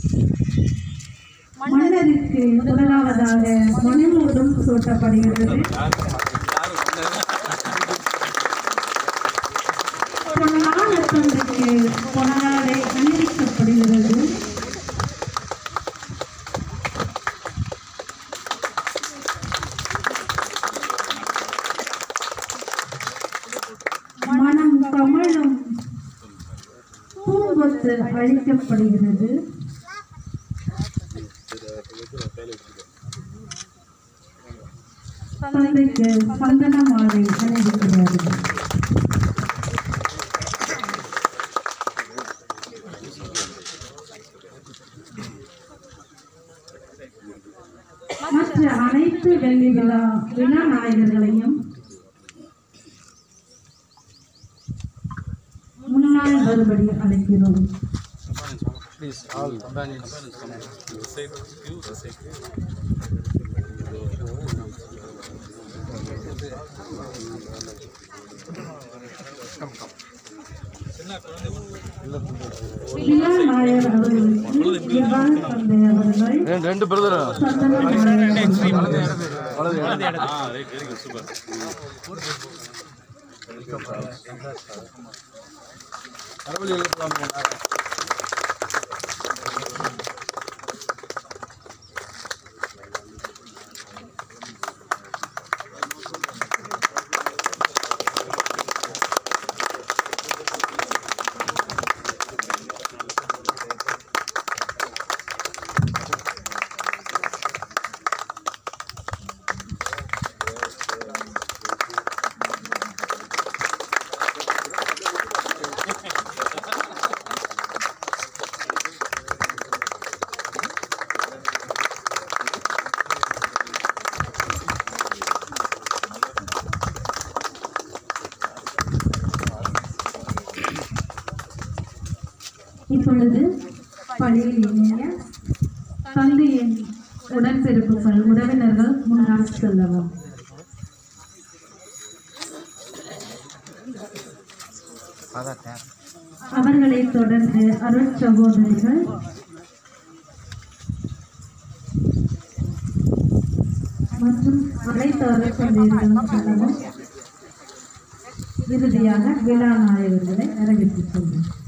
மன்னருக்கு முதலாவதாக மணிமூடும் சூட்டப்படுகிறது. பொன்னான தந்தைக்கு பொன்னாடை அணிவிக்கப்படுகிறது. மனம் கமழும் பூங்கொத்து அளிக்கப்படுகிறது. தந்தைக்கு சந்தன மாலை அணிவிக்கிறார்கள். மற்ற அனைத்து வெள்ளி விழா நாயகர்களையும் முன்னாள் வரும்படி அழைக்கிறோம். Please, all companions come. ரெண்டு பிரதர் சூப்பர். இப்பொழுது பள்ளியில் இணைய தந்தையின் உடன்பிறப்புகள் உறவினர்கள் முன்னால் செல்லவும். அவர்களை தொடர்ந்து அருள் சகோதரிகள் மற்றும் அனைத்து அருள் சகோதரிகளும் செல்லவும். இறுதியாக விழா நாயகர்களை நிறைவேற்றிக் கொள்வோம்.